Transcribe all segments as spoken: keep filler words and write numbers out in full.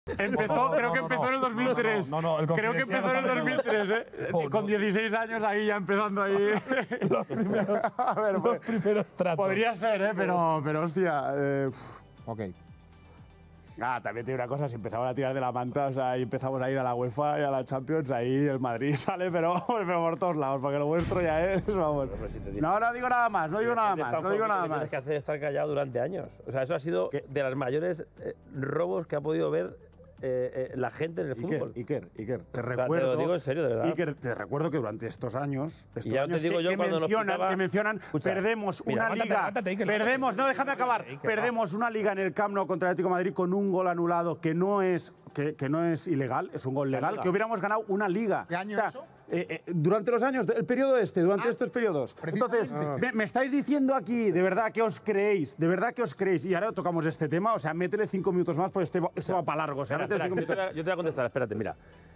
Empezó, creo que empezó en el dos mil tres. No, no, el creo que empezó en el dos mil tres, ¿eh? Oh, Con no. dieciséis años ahí ya empezando ahí. Los primeros, A ver, los pues, primeros tratos. podría ser, ¿eh? Pero, pero hostia. Eh, Ok. Ah, también tiene una cosa, si empezamos a tirar de la manta, o sea, ahí empezamos a ir a la UEFA y a la Champions, ahí el Madrid sale, pero, pero por todos lados, porque lo vuestro ya es, vamos. No, no digo nada más, no digo nada más, no digo nada más. Tienes que hacer estar callado durante años. O sea, eso ha sido de los mayores eh, robos que ha podido ver eh, eh, la gente en el Iker, fútbol. Iker, Iker, te sea, recuerdo. te lo digo en serio, de verdad. Iker, te recuerdo que durante estos años. Estos Y ya te años digo que, yo que cuando nos mencionan, pitaba- que mencionan, Escucha, perdemos mira, una aguántate, liga. aguántate, Iker, perdemos, no, aguántate, déjame acabar. Iker, perdemos una liga en el Camp Nou contra el Atlético de Madrid con un gol anulado que no es, que, que no es ilegal, es un gol legal, liga. que hubiéramos ganado una liga. ¿Qué año O sea, eso? eh, eh, durante los años, el periodo este, durante Ah, estos periodos. Entonces, precisamente. me, me estáis diciendo aquí, de verdad que os creéis, de verdad que os creéis, y ahora tocamos este tema, o sea, métele cinco minutos más porque este, va- esto va para largo. O sea, Espera, métele espera, cinco yo, te voy a, minutos. yo te voy a contestar, espérate, mira.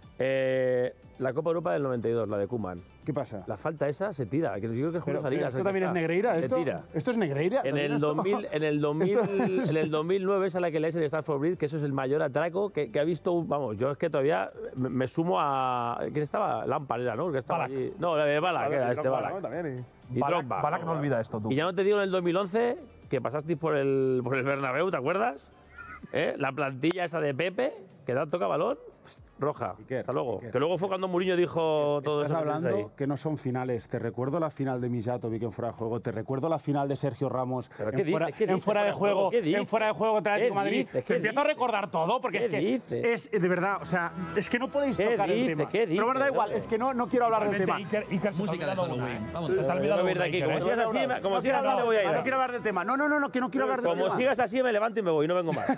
Eh, la Copa Europa del noventa y dos, la de Koeman. ¿Qué pasa? La falta esa se tira. Que yo creo que Pero, juega esa liga. ¿Esto se también es está. Negreira? Se ¿Esto, tira. ¿Esto es Negreira? En ¿También el, esto? dos mil, en, el dos mil, Esto- en el dos mil nueve es a la que lees el Stamford Bridge, que eso es el mayor atraco que, que ha visto. un- Vamos, yo es que todavía me, me sumo a. ¿Quién estaba? Lampard era, ¿no? El que estaba Balak. allí. No, eh, Balak, era este Drogba, Balak. ¿no? También, Y Balak, Drogba. Balak no olvida esto, tú. Y ya no te digo en el dos mil once que pasasteis por el, por el Bernabéu, ¿te acuerdas? ¿Eh? La plantilla esa de Pepe, que da toca balón, roja. Iker, Hasta luego. Iker. Que luego fue cuando Mourinho dijo todo Estás eso. que tienes ahí. hablando que no son finales. Te recuerdo la final de Mijatovic en fuera de juego. Te recuerdo la final de Sergio Ramos ¿Pero en, qué fuera, dices? ¿Qué en dices? fuera de juego. ¿Qué dices? En fuera de juego contra el ¿Qué Atlético de Madrid. dices? Te ¿Qué empiezo a dices? recordar todo porque ¿Qué es que dices? es de verdad. O sea, es que no podéis ¿Qué tocar el dices? tema. ¿Qué Pero bueno, da dices, igual. hombre? Es que no, no quiero hablar del tema. Igualmente, Iker, Iker se te ha Música de olvidado Halloween. una. Vamos. Se te ha Me olvidado voy a ir de una, aquí. Iker, Como ¿eh? sigas así, me- como No sigas quiero así, me voy a ir. No quiero hablar del tema. No, no, no, no, que no quiero hablar del Como tema. sigas así, me levanto y me voy, no vengo más.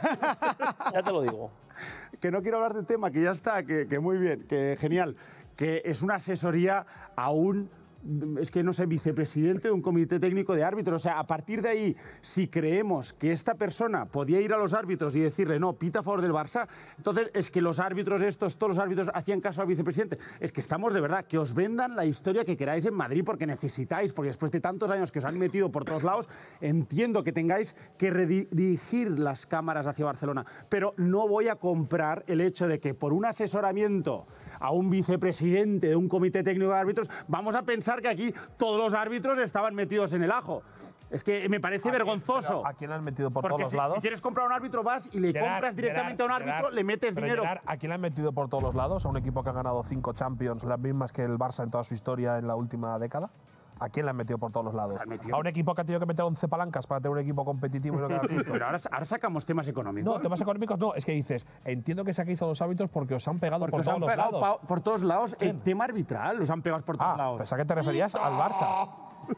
Ya te lo digo. Que no quiero hablar del tema, que ya está, que, que muy bien, que genial, que es una asesoría a un, es que no sé, vicepresidente de un comité técnico de árbitros. O sea, a partir de ahí, si creemos que esta persona podía ir a los árbitros y decirle, no, pita a favor del Barça, entonces es que los árbitros estos, todos los árbitros hacían caso al vicepresidente. Es que estamos de verdad, que os vendan la historia que queráis en Madrid porque necesitáis, porque después de tantos años que os han metido por todos lados, entiendo que tengáis que redirigir las cámaras hacia Barcelona, pero no voy a comprar el hecho de que por un asesoramiento a un vicepresidente de un comité técnico de árbitros, vamos a pensar que aquí todos los árbitros estaban metidos en el ajo. Es que me parece ¿A quién- vergonzoso. pero ¿A quién le han metido por Porque todos si, lados? si quieres comprar a un árbitro, vas y le Gerard, compras directamente Gerard, a un árbitro, Gerard, le metes pero dinero. Gerard, ¿a quién le han metido por todos los lados? ¿A un equipo que ha ganado cinco Champions, las mismas que el Barça en toda su historia en la última década? ¿A quién le han metido por todos los lados? han metido- ¿A un equipo que ha tenido que meter once palancas para tener un equipo competitivo y no quedar quinto? Pero ahora, ahora sacamos temas económicos. No, temas económicos no. Es que dices, entiendo que saquéis a los árbitros porque os han pegado Porque por os todos han los pegado lados. pa- por todos lados. ¿Quién? El tema arbitral los han pegado por todos Ah, lados. pensaba que te referías al Barça.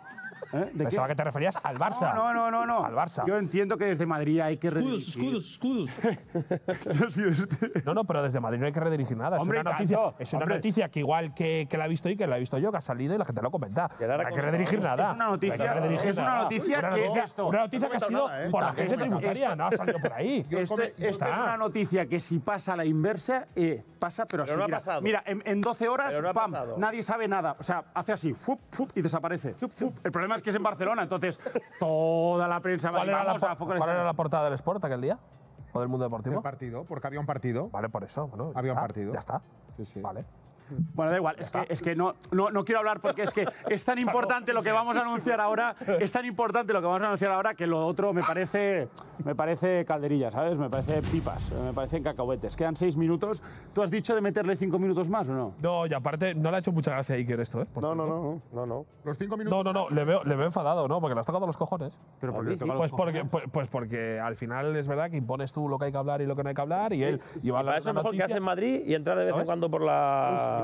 ¿Eh? ¿De Pensaba qué? que te referías al Barça. No, no, no, no. Al Barça. Yo entiendo que desde Madrid hay que Escudos, redirigir. escudos, escudos. No, no, pero desde Madrid no hay que redirigir nada. Es Hombre, una noticia, tanto. es una Hombre. noticia que igual que, que la he visto y que la he visto yo, que ha salido y la gente lo comenta. Que ahora No hay que con- redirigir es- nada. es una noticia- No hay que redirigir es una nada. noticia Una que noticia, esto- una noticia que ha no sido nada, ¿eh? por la Esto- agencia esto- tributaria, no ha salido por ahí. Yo Esto, come- esto es está. una noticia que si pasa a la inversa, eh, pasa, pero, Pero así. no ha mira, pasado. mira, en, en doce horas, Pero no ha pam, pasado. nadie sabe nada. O sea, hace así, fup, fup, y desaparece. Fup, fup. El problema es que es en Barcelona, entonces toda la prensa va ¿Cuál, era la, vamos a por- focalizar ¿Cuál era la esto. portada del Sport aquel día? ¿O del Mundo Deportivo? El partido, porque había un partido. Vale, por eso. Bueno, Había un ya, partido. Ya está. Sí, sí. Vale. Bueno, da igual, es que, es que no, no, no quiero hablar porque es que es tan importante lo que vamos a anunciar ahora, es tan importante lo que vamos a anunciar ahora que lo otro me parece, me parece calderilla, ¿sabes? Me parece pipas, me parecen cacahuetes. Quedan seis minutos. ¿Tú has dicho de meterle cinco minutos más o no? No, y aparte, no le ha hecho mucha gracia a Iker esto, ¿eh? Por No, no, cierto. no, no, no. Los cinco minutos. No, no, no, le veo, le veo enfadado, ¿no? Porque le has tocado los cojones. Pero porque le toca Pues porque, pues, pues porque al final es verdad que impones tú lo que hay que hablar y lo que no hay que hablar y él iba a hablar Para de eso es una mejor noticia. quedarse en Madrid y entrar de vez en ¿Sabes? cuando por la.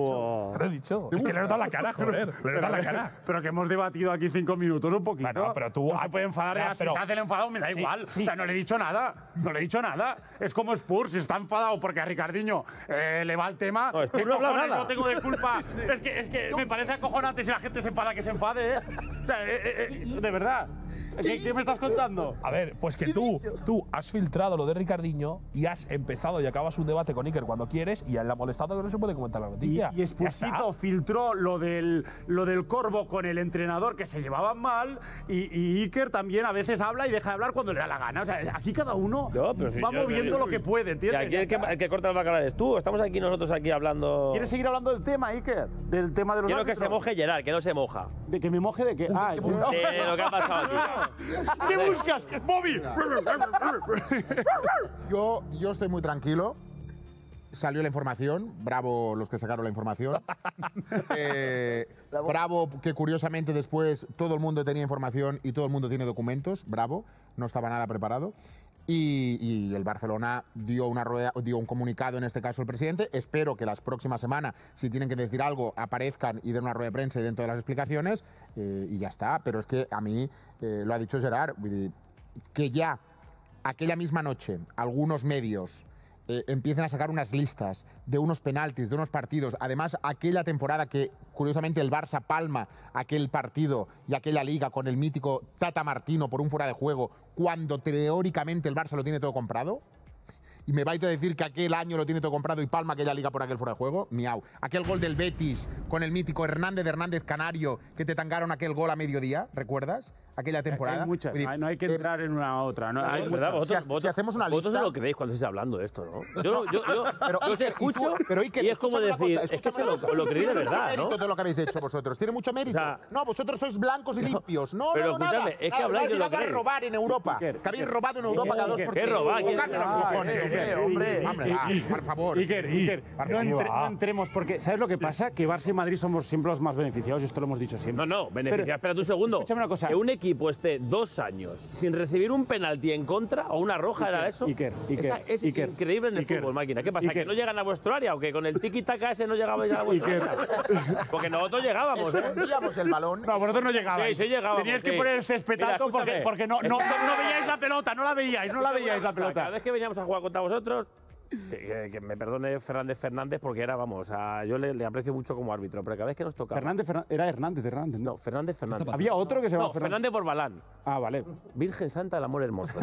Te lo he dicho. Es que le he notado la cara, joder. Le he notado la cara. Pero que hemos debatido aquí cinco minutos un poquito. Bueno, pero tú- no se puede enfadar, Ya, ya, si pero- se hace el enfadado me da Sí, igual. sí. O sea, no le he dicho nada. No le he dicho nada. Es como Spurs, si está enfadado porque a Ricardiño eh, le va el tema. No, Spurs ¿qué no ha hablado cojones nada. No tengo de culpa. es que, es que me parece acojonante si la gente se enfada que se enfade, ¿eh? O sea, eh, eh, eh, de verdad. ¿Qué, ¿Qué me estás contando? A ver, pues que tú, tú has filtrado lo de Ricardinho y has empezado y acabas un debate con Iker cuando quieres y a él le ha molestado que no se puede comentar la Y, noticia. y Expósito filtró lo del, lo del Corvo con el entrenador que se llevaban mal y, y Iker también a veces habla y deja de hablar cuando le da la gana. O sea, aquí cada uno No, pero si va yo- moviendo yo- lo que puede, Y ¿entiendes? aquí Ya el que, está. el que corta el bacalao eres tú. Estamos aquí nosotros aquí hablando. ¿Quieres seguir hablando del tema, Iker? Del tema de los Quiero que árbitros? se moje Gerard, que no se moja. ¿De que me moje de qué? Ah, yo- De lo que ha pasado aquí. ¿Qué buscas? ¡Bobby! Yo, yo estoy muy tranquilo. Salió la información, bravo los que sacaron la información. Eh, bravo que curiosamente después todo el mundo tenía información y todo el mundo tiene documentos, bravo, no estaba nada preparado. Y, y el Barcelona dio, una rueda, dio un comunicado, en este caso el presidente. Espero que las próximas semanas, si tienen que decir algo, aparezcan y den una rueda de prensa y den todas las explicaciones eh, y ya está. Pero es que a mí, eh, lo ha dicho Gerard, vull dir, que ya aquella misma noche algunos medios eh, empiecen a sacar unas listas de unos penaltis, de unos partidos. Además, aquella temporada que, curiosamente, el Barça palma aquel partido y aquella liga con el mítico Tata Martino por un fuera de juego, cuando teóricamente el Barça lo tiene todo comprado. Y me vais a decir que aquel año lo tiene todo comprado y palma aquella liga por aquel fuera de juego. Miau. Aquel gol del Betis con el mítico Hernández de Hernández Canario, que te tangaron aquel gol a mediodía, ¿recuerdas? Aquella temporada. Hay muchas, Vull dir, no hay- no hay que eh, entrar en una a otra. No, hay Es muchas. verdad, Si vosotros, ha- si vosotros- hacemos una vosotros lista- se lo creéis cuando estáis hablando de esto, ¿no? Yo, yo, yo, Pero, yo os Iker, escucho y tú- pero, Iker, y es como escúchame una decir, cosa, es que se escúchame lo, una cosa. lo creí de Tiene mucho verdad, mérito ¿no? todo lo que habéis hecho vosotros. Tiene mucho mérito. O sea, no, vosotros sois blancos y limpios. No, pero no, no, nada. escúchame, es que Nada, habláis de lo llegado que a es. robar en Europa. Iker, que habéis Iker. robado en Europa cada dos Iker, por ¿qué tres. robar? ¿Quién- Tocarme los Ah, cojones, Iker, hombre. Iker, Hombre, Iker, ah, Iker, por favor. Iker, Iker, Por no, favor. entre- no entremos porque ¿sabes lo que pasa? Que Barça y Madrid somos siempre los más beneficiados y esto lo hemos dicho siempre. No, no, beneficia. Pero- Espérate un segundo. Escúchame una cosa. Que un equipo esté dos años sin recibir un penalti en contra o una roja, Iker, ¿era eso? Iker, Iker, Esa- es Iker, increíble en el Iker, fútbol, máquina. ¿Qué pasa? Iker. ¿Que no llegan a vuestro área o que con el tiki-taka ese no llegabais a vuestro Iker. área? Porque nosotros llegábamos, Eso, ¿eh? enviamos el balón. No, vosotros no llegabais. Sí, sí llegábamos, Teníais que sí. poner el cespetato Mira, porque, escúchame. porque no, no, no, no veíais la pelota, no la veíais, no la veíais la O sea, Cada pelota. vez que veníamos a jugar contra vosotros, que, que- que me perdone Fernández Fernández porque era, vamos, a- yo le, le aprecio mucho como árbitro, pero cada vez que nos tocaba. Fernández, Fernan- era Hernández, Hernández. No, Fernández Fernández. Había otro que se llamaba No, Fernández. Fernández Borbalán. Ah, vale. Virgen Santa del Amor Hermoso.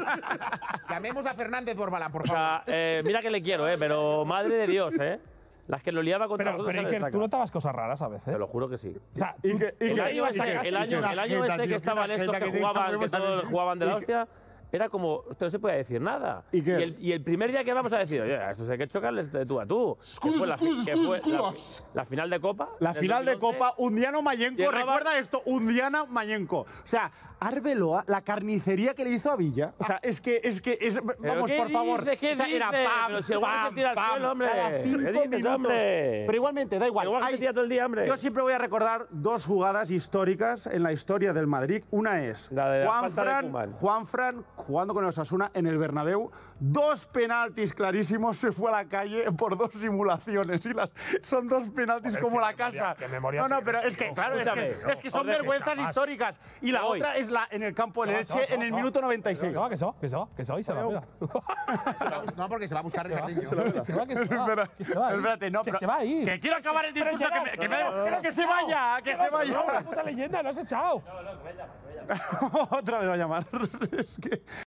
Llamemos a Fernández Borbalán, por O favor. sea, eh, mira que le quiero, ¿eh? Pero madre de Dios, ¿eh? Las que lo liaba contra Pero, nosotros pero se Iker, destacan. tú notabas cosas raras a veces. Te lo juro que sí. O sea, Y tú- que- y El que- año, y que- ese- el año, el año este que estaban estos que jugaban, que todos jugaban de la hostia, era como, esto no se podía decir nada. ¿Y Y qué? el, y el primer día que vamos a decir, oye, a estos hay que chocarles de tú a tú. Que fue la, fi- que fue la, la final de Copa. La del final de dos mil once. Copa, Undiano Mayenco, Llegaba- recuerda esto, Undiana Mayenco. O sea, Arbeloa, la carnicería que le hizo a Villa. O sea, es que, es que, es, vamos, qué por favor. dices? ¿Qué O sea, era dices? pam, Pero si el guapo se pam, tira al pam, suelo, hombre. cada ¿Qué cinco dices, minutos. hombre? Pero igualmente, da igual. El guapo se Hay- tira todo el día, hombre. Yo siempre voy a recordar dos jugadas históricas en la historia del Madrid. Una es La de la Juan falta de Fran, Koeman. Juan Fran jugando con el Osasuna en el Bernabéu. Dos penaltis clarísimos, se fue a la calle por dos simulaciones. Y las, son dos penaltis Joder, como qué la memoria- casa. qué memoria no, no, tienes, pero es que, tío. claro, es que, Escúchame, es que son joder, qué vergüenzas chapas. históricas. Y la Voy. otra es la en el campo del Se va, Elche se va, en el se va. minuto noventa y seis. Que se va, que se va, que se va, que se va y se va, mira. No, porque se va a buscar Que se va, Ricardinho. que se va, que se va. Que se va. a ir. Espérate, no, Que pero- se va a ir. Que quiero acabar el Pero discurso. ya Que, no, me- que, no, me- no, no, que no, se no, vaya, que no, se no, vaya. Una puta leyenda, lo has echado. Otra vez va a llamar. Es que